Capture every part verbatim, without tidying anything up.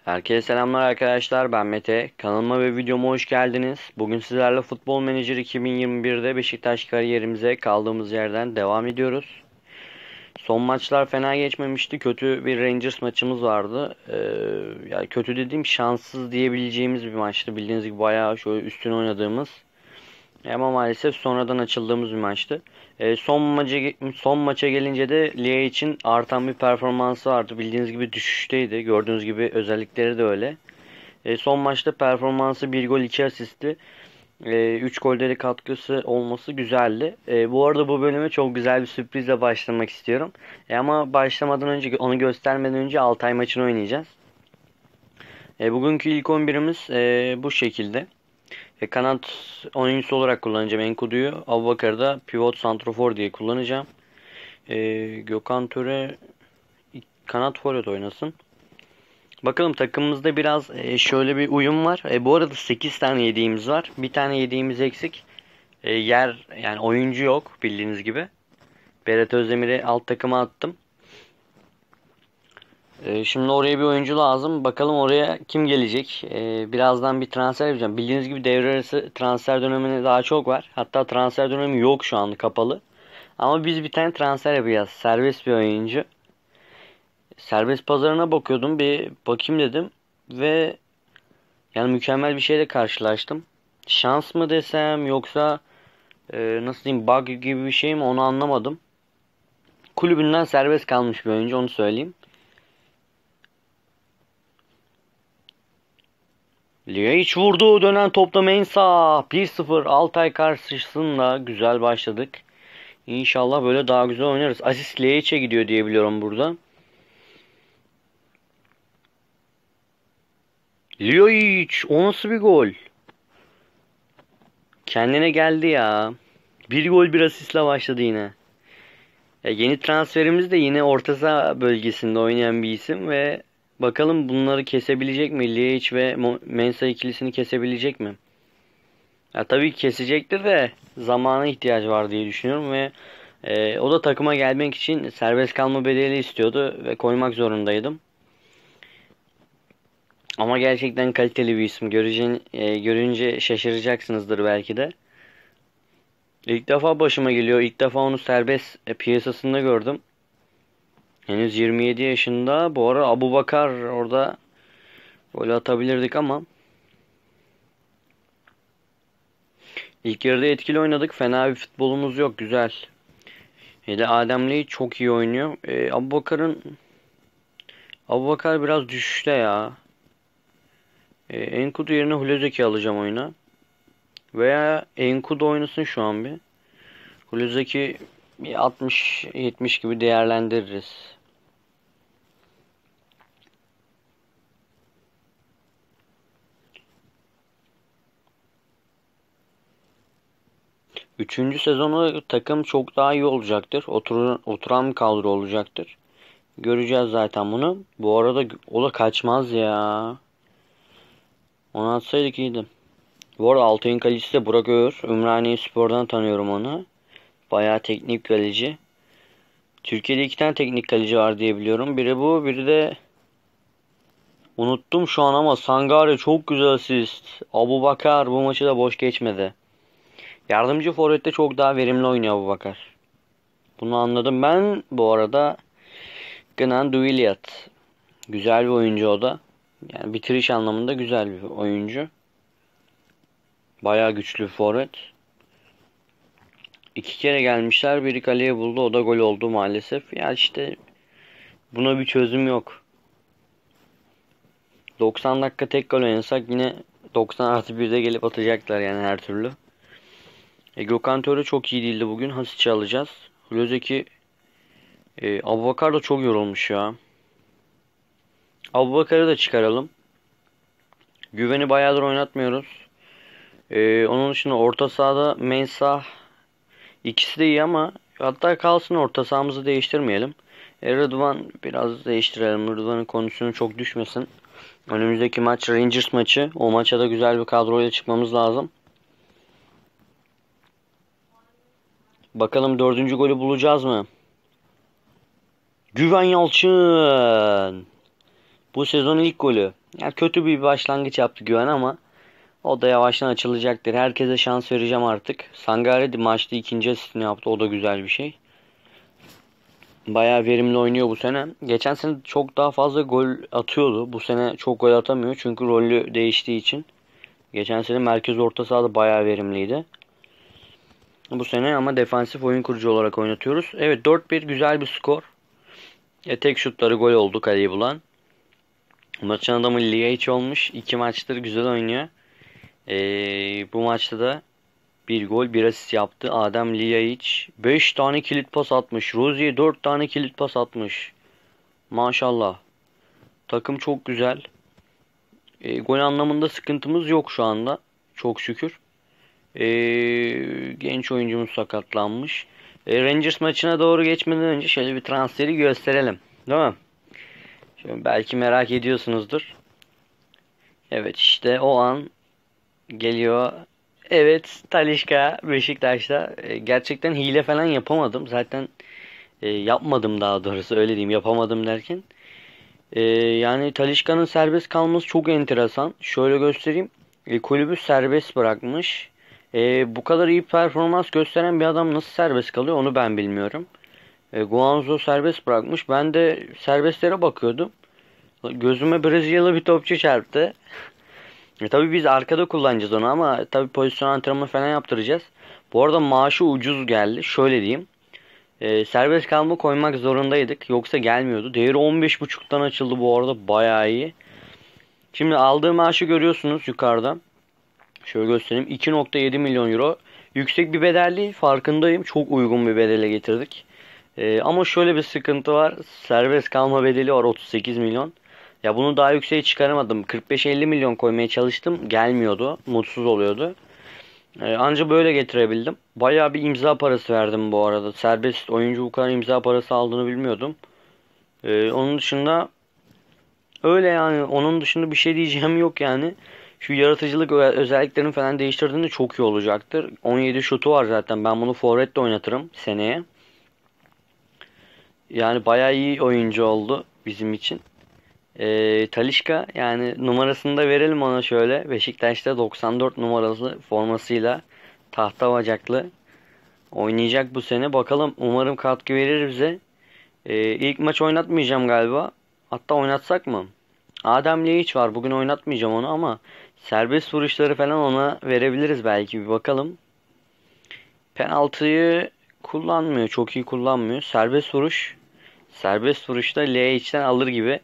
Herkese selamlar arkadaşlar, ben Mete. Kanalıma ve videoma hoş geldiniz. Bugün sizlerle Futbol Manager iki bin yirmi birde Beşiktaş kariyerimize kaldığımız yerden devam ediyoruz. Son maçlar fena geçmemişti. Kötü bir Rangers maçımız vardı. Ee, yani kötü dediğim şanssız diyebileceğimiz bir maçtı. Bildiğiniz gibi bayağı şöyle üstüne oynadığımız. Ama maalesef sonradan açıldığımız bir maçtı. E, son maça son maça gelince de Lia için artan bir performansı vardı. Bildiğiniz gibi düşüşteydi. Gördüğünüz gibi özellikleri de öyle. E, son maçta performansı bir gol iki asisti. E, üç golde de katkısı olması güzeldi. E, bu arada bu bölüme çok güzel bir sürprizle başlamak istiyorum. E, ama başlamadan önce onu göstermeden önce Altay maçını oynayacağız. E, bugünkü ilk on birimiz e, bu şekilde. E, kanat oyuncusu olarak kullanacağım Enkudu'yu. Abubakar'ı da pivot santrofor diye kullanacağım. E, Gökhan Töre kanat forvet oynasın. Bakalım takımımızda biraz e, şöyle bir uyum var. E, bu arada sekiz tane yediğimiz var. Bir tane yediğimiz eksik. E, yer yani oyuncu yok bildiğiniz gibi. Berat Özdemir'i alt takıma attım. E, şimdi oraya bir oyuncu lazım. Bakalım oraya kim gelecek? E, birazdan bir transfer yapacağım. Bildiğiniz gibi devre arası transfer dönemine daha çok var. Hatta transfer dönemi yok şu an kapalı. Ama biz bir tane transfer yapacağız. Serbest bir oyuncu. Serbest pazarına bakıyordum. Bir bakayım dedim. Ve yani mükemmel bir şeyle karşılaştım. Şans mı desem yoksa e, nasıl diyeyim bug gibi bir şey mi onu anlamadım. Kulübünden serbest kalmış bir oyuncu onu söyleyeyim. Liaiç vurdu. Dönen topta Mensah. bir sıfır Altay karşısında güzel başladık. İnşallah böyle daha güzel oynarız. Asist Liaiç'e gidiyor diye biliyorum burada. Liaiç o nasıl bir gol? Kendine geldi ya. Bir gol bir asistle başladı yine. Ya yeni transferimiz de yine orta saha bölgesinde oynayan bir isim ve bakalım bunları kesebilecek mi? Liaiç ve Mensah ikilisini kesebilecek mi? Ya tabii ki kesecektir de zamana ihtiyacı var diye düşünüyorum ve e, o da takıma gelmek için serbest kalma bedeli istiyordu ve koymak zorundaydım. Ama gerçekten kaliteli bir isim. Göreceğin, e, görünce şaşıracaksınızdır belki de. İlk defa başıma geliyor. İlk defa onu serbest e, piyasasında gördüm. Henüz yirmi yedi yaşında. Bu ara Abubakar orada gol atabilirdik ama ilk yarıda etkili oynadık. Fena bir futbolumuz yok. Güzel. Hele Ademli çok iyi oynuyor. Ee, Abubakar'ın Abubakar biraz düşüşte ya. Ee, Enkudu yerine Hulezeki alacağım oyuna. Veya Enkudu oynasın şu an bir. Hulezeki bir altmış yetmiş gibi değerlendiririz. Üçüncü sezonu takım çok daha iyi olacaktır. Otur, oturan bir kadro olacaktır. Göreceğiz zaten bunu. Bu arada o da kaçmaz ya. Onu atsaydık iyiydi. Bu arada Altay'ın kalecisi de Burak Öğür. Ümraniye Spor'dan tanıyorum onu. Bayağı teknik kaleci. Türkiye'de iki tane teknik kaleci var diye biliyorum. Biri bu, biri de unuttum şu an ama Sangare çok güzel asist. Abubakar bu maçı da boş geçmedi. Yardımcı forvette çok daha verimli oynuyor Abubakar. Bunu anladım ben. Bu arada Gnan Duiliat. Güzel bir oyuncu o da. Yani bitiriş anlamında güzel bir oyuncu. Bayağı güçlü bir forvet. İki kere gelmişler. Biri kaleye buldu. O da gol oldu maalesef. Ya işte buna bir çözüm yok. doksan dakika tek gol oynasak yine doksan artı birde gelip atacaklar yani her türlü. E, Gökhan Töre çok iyi değildi bugün. Hasic'i alacağız. Hulozeki e, Abubakar da çok yorulmuş ya. Abubakar'ı da çıkaralım. Güven'i bayağıdır oynatmıyoruz. E, onun dışında orta sahada Mensah ikisi de iyi ama hatta kalsın orta sahamızı değiştirmeyelim. E, Rıdvan biraz değiştirelim. Rıdvan'ın kondisyonu çok düşmesin. Önümüzdeki maç Rangers maçı. O maça da güzel bir kadroyla çıkmamız lazım. Bakalım dördüncü golü bulacağız mı? Güven Yalçın. Bu sezon ilk golü. Yani kötü bir başlangıç yaptı Güven ama o da yavaştan açılacaktır. Herkese şans vereceğim artık. Sangare de maçta ikinci asistini yaptı. O da güzel bir şey. Bayağı verimli oynuyor bu sene. Geçen sene çok daha fazla gol atıyordu. Bu sene çok gol atamıyor çünkü rolü değiştiği için. Geçen sene merkez orta sahada bayağı verimliydi. Bu sene ama defansif oyun kurucu olarak oynatıyoruz. Evet, dört bir güzel bir skor. E, tek şutları gol oldu kaleyi bulan. Maçın adamı Liaich olmuş. İki maçtır güzel oynuyor. E, bu maçta da bir gol bir asist yaptı. Adem Liaich beş tane kilit pas atmış. Rozier dört tane kilit pas atmış. Maşallah. Takım çok güzel. E, gol anlamında sıkıntımız yok şu anda. Çok şükür. E, genç oyuncumuz sakatlanmış. E, Rangers maçına doğru geçmeden önce şöyle bir transferi gösterelim. Değil mi? Şöyle belki merak ediyorsunuzdur. Evet, işte o an geliyor. Evet, Talisca Beşiktaş'ta. E, gerçekten hile falan yapamadım. Zaten e, yapmadım, daha doğrusu öyle diyeyim. Yapamadım derken. E, yani Talisca'nın serbest kalması çok enteresan. Şöyle göstereyim. E, kulübü serbest bırakmış. E, bu kadar iyi performans gösteren bir adam nasıl serbest kalıyor onu ben bilmiyorum. E, Guangzhou serbest bırakmış. Ben de serbestlere bakıyordum. Gözüme Brezilyalı bir topçu çarptı. E, tabii biz arkada kullanacağız onu ama tabii pozisyon antrenmanı falan yaptıracağız. Bu arada maaşı ucuz geldi. Şöyle diyeyim. E, serbest kalma koymak zorundaydık. Yoksa gelmiyordu. Değeri on beş buçuktan açıldı bu arada. Bayağı iyi. Şimdi aldığı maaşı görüyorsunuz yukarıda. Şöyle göstereyim. iki nokta yedi milyon euro. Yüksek bir bedel değil. Farkındayım. Çok uygun bir bedele getirdik. E, ama şöyle bir sıkıntı var. Serbest kalma bedeli var otuz sekiz milyon. Ya bunu daha yükseğe çıkaramadım. kırk beş elli milyon koymaya çalıştım. Gelmiyordu. Mutsuz oluyordu. Ee, anca böyle getirebildim. Bayağı bir imza parası verdim bu arada. Serbest oyuncu bu kadar imza parası aldığını bilmiyordum. Ee, onun dışında öyle yani. Onun dışında bir şey diyeceğim yok yani. Şu yaratıcılık ö- özelliklerini falan değiştirdiğinde çok iyi olacaktır. on yedi şutu var zaten. Ben bunu forvetle oynatırım seneye. Yani bayağı iyi oyuncu oldu bizim için. Ee, Talisca yani numarasını da verelim ona şöyle. Beşiktaş'ta doksan dört numaralı formasıyla tahta bacaklı oynayacak bu sene. Bakalım, umarım katkı verir bize. Ee, ilk maç oynatmayacağım galiba. Hatta oynatsak mı? Adem Laiç var. Bugün oynatmayacağım onu ama serbest vuruşları falan ona verebiliriz belki. Bir bakalım. Penaltıyı kullanmıyor. Çok iyi kullanmıyor. Serbest vuruş. Serbest vuruşta Laiç'ten alır gibi.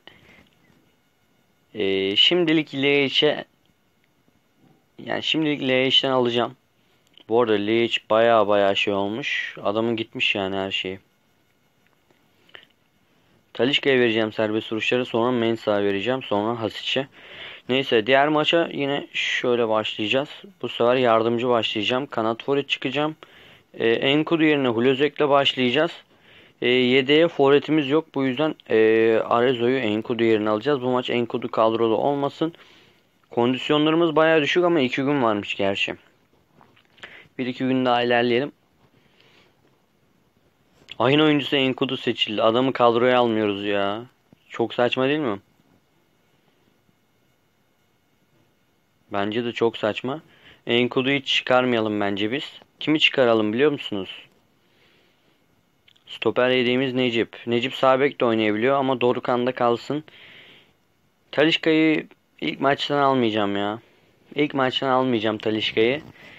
Ee, şimdilik Laiç'e yani şimdilik Laiç'ten alacağım. Bu arada Laiç baya baya şey olmuş. Adamın gitmiş yani her şeyi. Talisca'ya vereceğim serbest vuruşları. Sonra Mensah'a vereceğim. Sonra Hasic'e. Neyse, diğer maça yine şöyle başlayacağız. Bu sefer yardımcı başlayacağım. Kanat forvet çıkacağım. Ee, Enkudu yerine Hulozek'le başlayacağız. Ee, yedeğe forvetimiz yok. Bu yüzden e, Arezo'yu Enkudu yerine alacağız. Bu maç Enkudu kadrolu olmasın. Kondisyonlarımız baya düşük ama iki gün varmış gerçi. Bir iki gün daha ilerleyelim. Ayın oyuncusu Enkudu seçildi. Adamı kadroya almıyoruz ya. Çok saçma değil mi? Bence de çok saçma. Enkudu'yu hiç çıkarmayalım bence biz. Kimi çıkaralım biliyor musunuz? Stoper yediğimiz Necip. Necip sağ bek de oynayabiliyor ama Dorukhan'da kalsın. Talisca'yı ilk maçtan almayacağım ya. İlk maçtan almayacağım Talisca'yı.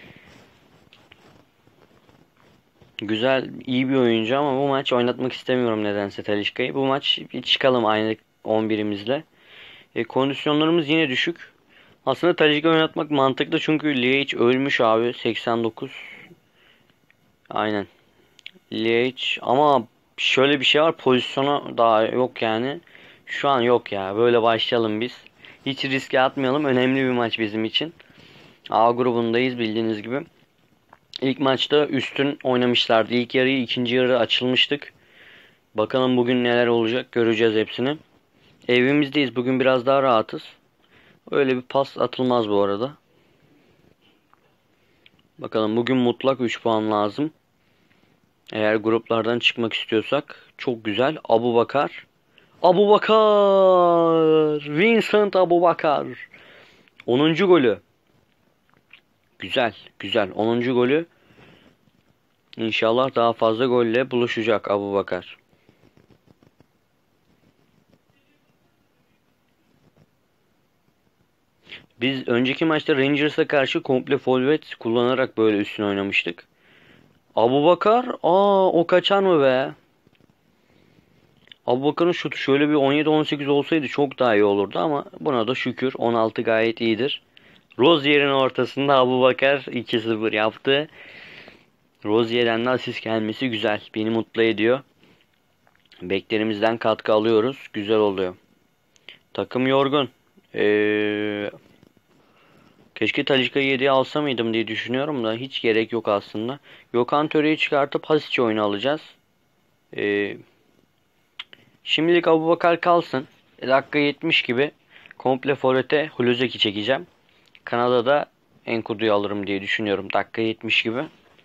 Güzel, iyi bir oyuncu ama bu maç oynatmak istemiyorum nedense Talisca'yı. Bu maç bir çıkalım aynı on birimizle. E, kondisyonlarımız yine düşük. Aslında Talisca oynatmak mantıklı çünkü Liaich ölmüş abi, seksen dokuz. Aynen. Liaich ama şöyle bir şey var, pozisyona daha yok yani. Şu an yok ya. Böyle başlayalım biz. Hiç riske atmayalım. Önemli bir maç bizim için. A grubundayız bildiğiniz gibi. İlk maçta üstün oynamışlardı. İlk yarıyı, ikinci yarı açılmıştık. Bakalım bugün neler olacak, göreceğiz hepsini. Evimizdeyiz. Bugün biraz daha rahatız. Öyle bir pas atılmaz bu arada. Bakalım, bugün mutlak üç puan lazım. Eğer gruplardan çıkmak istiyorsak. Çok güzel. Abubakar. Abubakar. Vincent Abubakar. onuncu golü. Güzel, güzel. onuncu golü. İnşallah daha fazla golle buluşacak Abubakar. Biz önceki maçta Rangers'a karşı komple forvet kullanarak böyle üstüne oynamıştık. Abubakar, aa o kaçar mı be? Abubakar'ın şutu şöyle bir on yedi on sekiz olsaydı çok daha iyi olurdu ama buna da şükür on altı gayet iyidir. Rozier'in ortasında Abubakar iki sıfır yaptı. Rozier'den de asist gelmesi güzel. Beni mutlu ediyor. Beklerimizden katkı alıyoruz. Güzel oluyor. Takım yorgun. Ee, keşke Talisca'yı yediye alsa mıydım diye düşünüyorum da hiç gerek yok aslında. Gökhan Töre'yi çıkartıp Hasic'i oyuna alacağız. Ee, şimdilik Abubakar kalsın. Dakika yetmiş gibi komple forvete Huluzeki çekeceğim. Kanada'da Enkudu'yu alırım diye düşünüyorum. Dakika yetmiş gibi.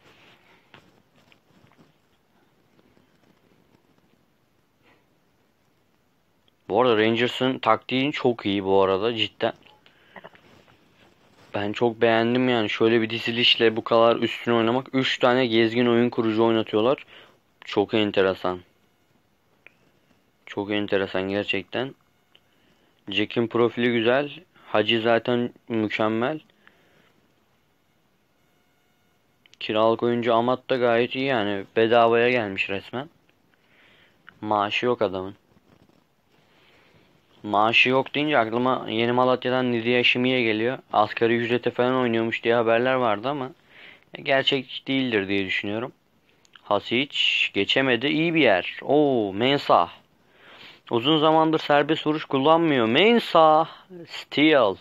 Bu arada Rangers'ın taktiği çok iyi bu arada cidden. Ben çok beğendim yani. Şöyle bir dizilişle bu kadar üstüne oynamak. üç tane gezgin oyun kurucu oynatıyorlar. Çok enteresan. Çok enteresan gerçekten. Jack'in profili güzel. Hacı zaten mükemmel. Kiralık oyuncu Amat da gayet iyi yani. Bedavaya gelmiş resmen. Maaşı yok adamın. Maaşı yok deyince aklıma Yeni Malatya'dan Nidia Şimiye geliyor. Asgari ücrete falan oynuyormuş diye haberler vardı ama gerçek değildir diye düşünüyorum. Hasic geçemedi. İyi bir yer. Oo, Mensah. Uzun zamandır serbest vuruş kullanmıyor. Mensah. Steal.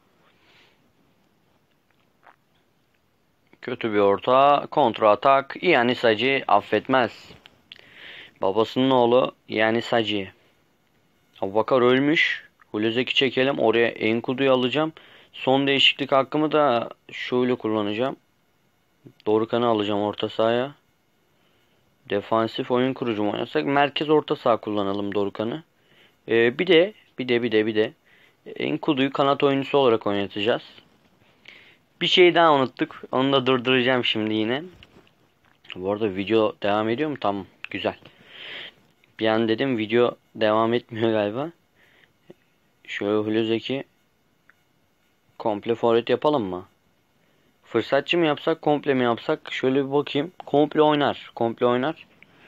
Kötü bir orta. Kontra atak. Yani Hacı affetmez. Babasının oğlu yani Hacı. Abubakar ölmüş. Huluzeki çekelim. Oraya Enkudu'yu alacağım. Son değişiklik hakkımı da şöyle kullanacağım. Dorukhan'ı alacağım orta sahaya. Defansif oyun kurucu mu oynasak? Merkez orta saha kullanalım Dorukhan'ı. Ee, bir de bir de bir de bir de Enkudu'yu kanat oyuncusu olarak oynatacağız. Bir şey daha unuttuk. Onu da durduracağım şimdi yine. Bu arada video devam ediyor mu? Tamam. Güzel. Bir an dedim video devam etmiyor galiba. Şöyle Huluzeki komple forvet yapalım mı? Fırsatçı mı yapsak, komple mi yapsak? Şöyle bir bakayım. Komple oynar. Komple oynar.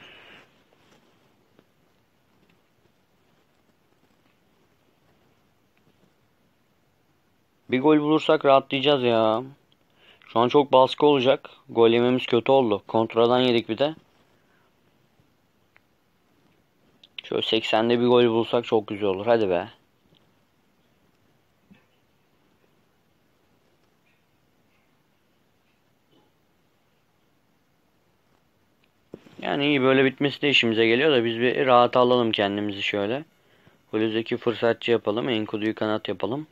Bir gol bulursak rahatlayacağız ya. Şu an çok baskı olacak. Gol yememiz kötü oldu. Kontradan yedik bir de. Şöyle seksende bir gol bulsak çok güzel olur. Hadi be. Yani iyi böyle bitmesi de işimize geliyor da biz bir rahat alalım kendimizi şöyle. Huluzeki fırsatçı yapalım. Enkudu'yu kanat yapalım.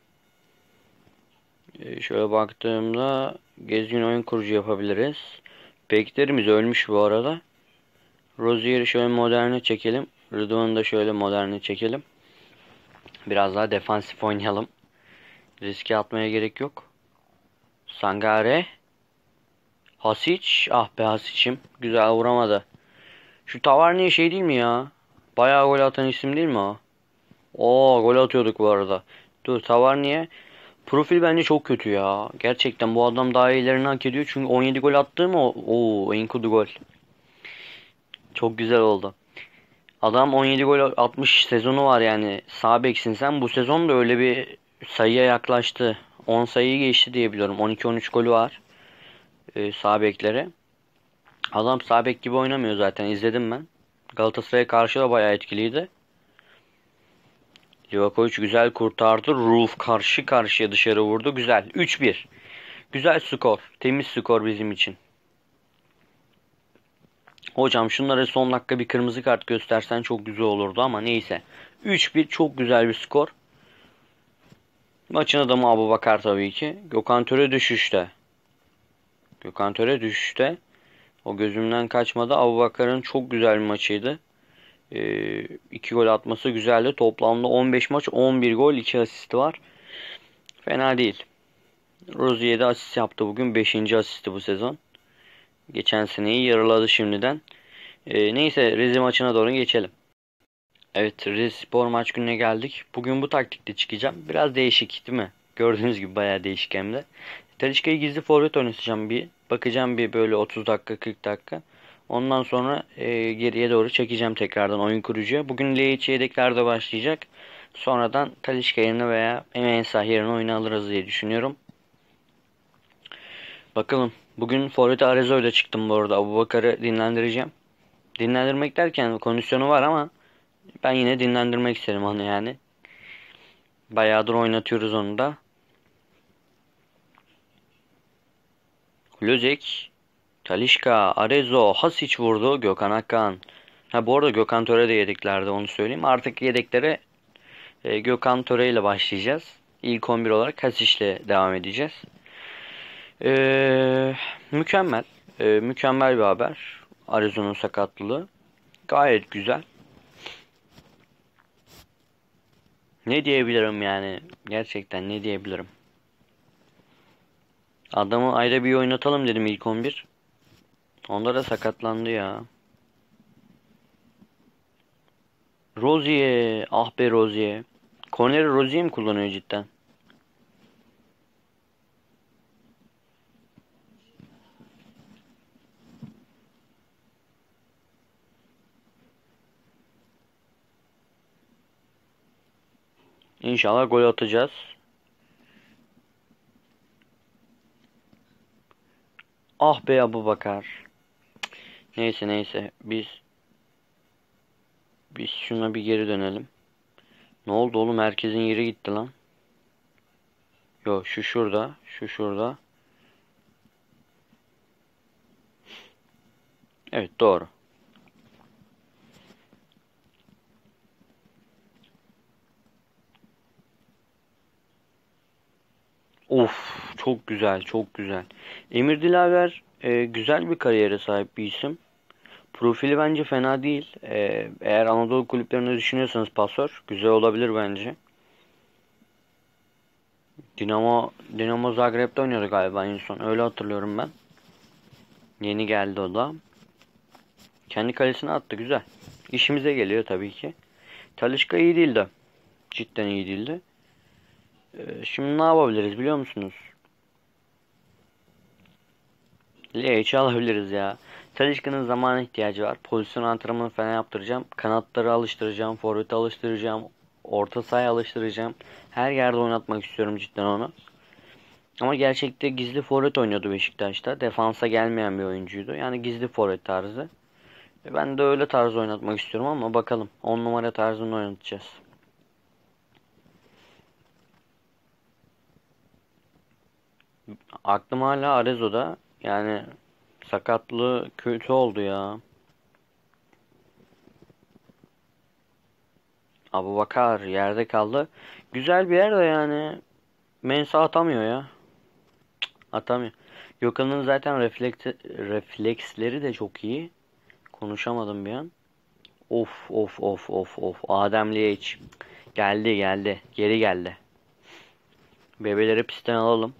Ee, şöyle baktığımda gezgin oyun kurucu yapabiliriz. Beklerimiz ölmüş bu arada. Rozier'i şöyle moderne çekelim. Rıdvan'ı da şöyle moderne çekelim. Biraz daha defansif oynayalım. Riske atmaya gerek yok. Sangare. Hasic. Ah be Hasic'im. Güzel vuramadı. Şu Tavarniye şey değil mi ya? Bayağı gol atan isim değil mi o? Oo, gol atıyorduk bu arada. Dur, Tavarniye. Profil bence çok kötü ya. Gerçekten bu adam daha iyilerini hak ediyor. Çünkü on yedi gol attı mı? Oo, Enkudu gol. Çok güzel oldu. Adam on yedi gol atmış sezonu var yani. Sağ beksin sen. Bu sezon da öyle bir sayıya yaklaştı. on sayıyı geçti diye biliyorum. on iki on üç golü var. Ee, sağ bekleri. Adam sağ bek gibi oynamıyor zaten. İzledim ben. Galatasaray'a karşı da bayağı etkiliydi. Livakovic güzel kurtardı. Ruf karşı karşıya dışarı vurdu. Güzel. üç bir. Güzel skor. Temiz skor bizim için. Hocam şunlara son dakika bir kırmızı kart göstersen çok güzel olurdu ama neyse. üç bir çok güzel bir skor. Maçın adamı Abubakar tabii ki. Gökhan Töre düşüşte. Gökhan Töre düşüşte. O gözümden kaçmadı. Abubakar'ın çok güzel bir maçıydı. Ee, iki gol atması güzeldi. Toplamda on beş maç on bir gol iki asisti var. Fena değil. Rozier de asist yaptı bugün. beşinci asisti bu sezon. Geçen seneyi yarıladı şimdiden. Ee, neyse Rize maçına doğru geçelim. Evet, Rize Spor maç gününe geldik. Bugün bu taktikte çıkacağım. Biraz değişik değil mi? Gördüğünüz gibi bayağı değişik hem de. Talisca'yı gizli forvet oynatacağım bir. Bakacağım bir böyle otuz dakika kırk dakika. Ondan sonra e, geriye doğru çekeceğim tekrardan oyun kurucuya. Bugün L H yedeklerde başlayacak. Sonradan Talisca yerine veya Mensah yerine oyuna alırız diye düşünüyorum. Bakalım. Bugün forvete Arezzo ile çıktım bu arada. Abubakar'ı dinlendireceğim. Dinlendirmek derken kondisyonu var ama ben yine dinlendirmek isterim onu yani. Bayağıdır oynatıyoruz onu da. Lözek, Talisca, Arezzo, Hasic vurdu. Gökhan Akkan. Ha bu arada Gökhan Töre de yedeklerde onu söyleyeyim. Artık yedeklere e, Gökhan Töre ile başlayacağız. İlk on bir olarak Hasic ile devam edeceğiz. Ee, mükemmel. Ee, mükemmel bir haber. Arezzo'nun sakatlığı. Gayet güzel. Ne diyebilirim yani? Gerçekten ne diyebilirim? Adamı ayda bir oynatalım dedim ilk on bir. Onda da sakatlandı ya. Rozier. Ah be Rozier. Korneri Rozier mi kullanıyor cidden? İnşallah gol atacağız. Ah be Abubakar. Neyse neyse. Biz biz şuna bir geri dönelim. Ne oldu oğlum? Herkesin yeri gitti lan. Yo şu şurada. Şu şurada. Evet doğru. Of çok güzel çok güzel. Emir Dilaver e, güzel bir kariyere sahip bir isim. Profili bence fena değil. E, eğer Anadolu kulüplerinde düşünüyorsanız pasör güzel olabilir bence. Dinamo Dinamo Zagreb'de oynuyordu galiba en son. Öyle hatırlıyorum ben. Yeni geldi o da. Kendi kalesine attı güzel. İşimize geliyor tabii ki. Talisca iyi değildi. Cidden iyi değildi. E, şimdi ne yapabiliriz biliyor musunuz? L H alabiliriz ya. Talisca'nın zamana ihtiyacı var. Pozisyon antrenmanı falan yaptıracağım. Kanatları alıştıracağım. Forvet'i alıştıracağım. Orta sahaya alıştıracağım. Her yerde oynatmak istiyorum cidden onu. Ama gerçekte gizli forvet oynuyordu Beşiktaş'ta. Defansa gelmeyen bir oyuncuydu. Yani gizli forvet tarzı. E, Ben de öyle tarz oynatmak istiyorum ama bakalım. on numara tarzını oynatacağız. Aklım hala Arezzo'da. Yani sakatlığı kötü oldu ya. Abubakar yerde kaldı. Güzel bir yerde yani. Mensah atamıyor ya. Atamıyor. Gökhan'ın zaten refleks, refleksleri de çok iyi. Konuşamadım bir an. Of of of of of. Adem Liyeç. Geldi geldi. Geri geldi. Bebeleri pistten alalım.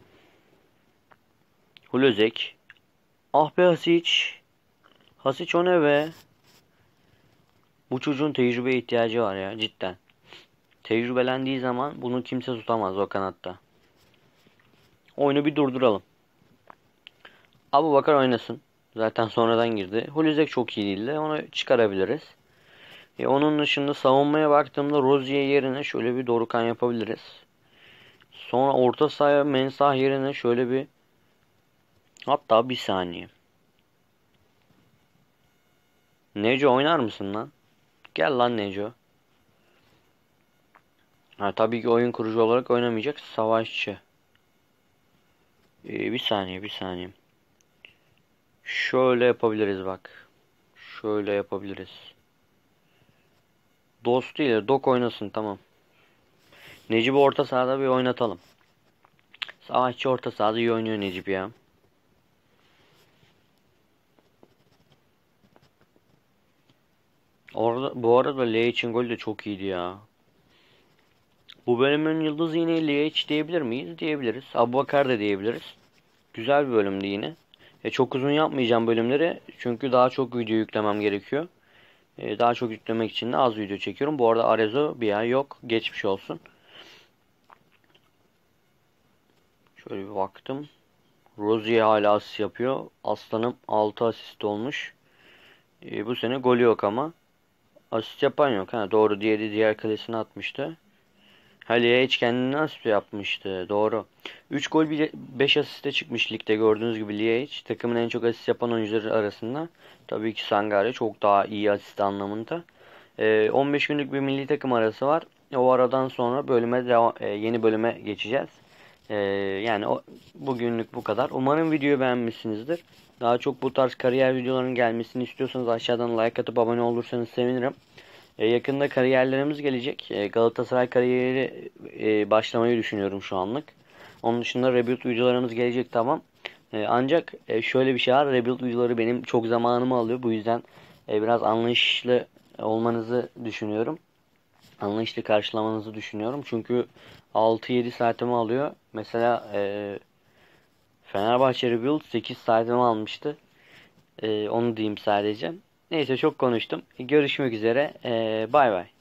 Hulözek. Ah be Hasic. Hasic o ne be? Bu çocuğun tecrübeye ihtiyacı var ya cidden. Tecrübelendiği zaman bunu kimse tutamaz o kanatta. Oyunu bir durduralım. Abubakar oynasın. Zaten sonradan girdi. Hulizek çok iyi değildi. Onu çıkarabiliriz. E, onun dışında savunmaya baktığımda Rozier yerine şöyle bir Dorukhan yapabiliriz. Sonra orta sahaya Mensah yerine şöyle bir hatta bir saniye. Neco oynar mısın lan? Gel lan Neco. Ha, tabii ki oyun kurucu olarak oynamayacak. Savaşçı. E, bir saniye bir saniye. Şöyle yapabiliriz bak. Şöyle yapabiliriz. Dost değil de Dok oynasın tamam. Necip'i orta sahada bir oynatalım. Savaşçı orta sahada iyi oynuyor Necip ya. Orada, bu arada L için gol de çok iyiydi ya. Bu bölümün yıldızı yine L H diyebilir miyiz? Diyebiliriz. Abubakar da diyebiliriz. Güzel bir bölümdü yine. E, çok uzun yapmayacağım bölümleri. Çünkü daha çok video yüklemem gerekiyor. E, daha çok yüklemek için de az video çekiyorum. Bu arada Arezzo bir ay yok. Geçmiş olsun. Şöyle bir baktım. Rozier hala asist yapıyor. Aslanım altı asist olmuş. E, bu sene golü yok ama. Asist yapan yok. Ha, doğru, diğeri diğer kalesine atmıştı. Halil'e hiç kendini nasıl yapmıştı. Doğru. üç gol beş asiste çıkmış ligde, gördüğünüz gibi Liège. Takımın en çok asist yapan oyuncuları arasında. Tabii ki Sangare çok daha iyi asist anlamında. Ee, on beş günlük bir milli takım arası var. O aradan sonra bölüme devam, e, yeni bölüme geçeceğiz. Ee, yani o, bugünlük bu kadar. Umarım videoyu beğenmişsinizdir. Daha çok bu tarz kariyer videolarının gelmesini istiyorsanız aşağıdan like atıp abone olursanız sevinirim. E, yakında kariyerlerimiz gelecek. E, Galatasaray kariyeri e, başlamayı düşünüyorum şu anlık. Onun dışında rebuild videolarımız gelecek, tamam. E, ancak e, şöyle bir şey var. Rebuild videoları benim çok zamanımı alıyor. Bu yüzden e, biraz anlayışlı olmanızı düşünüyorum. Anlayışlı karşılamanızı düşünüyorum. Çünkü altı yedi saatimi alıyor. Mesela e, Fenerbahçe Rebuild sekiz saatimi almıştı. E, onu diyeyim sadece. Neyse, çok konuştum. Görüşmek üzere. E, bay bay.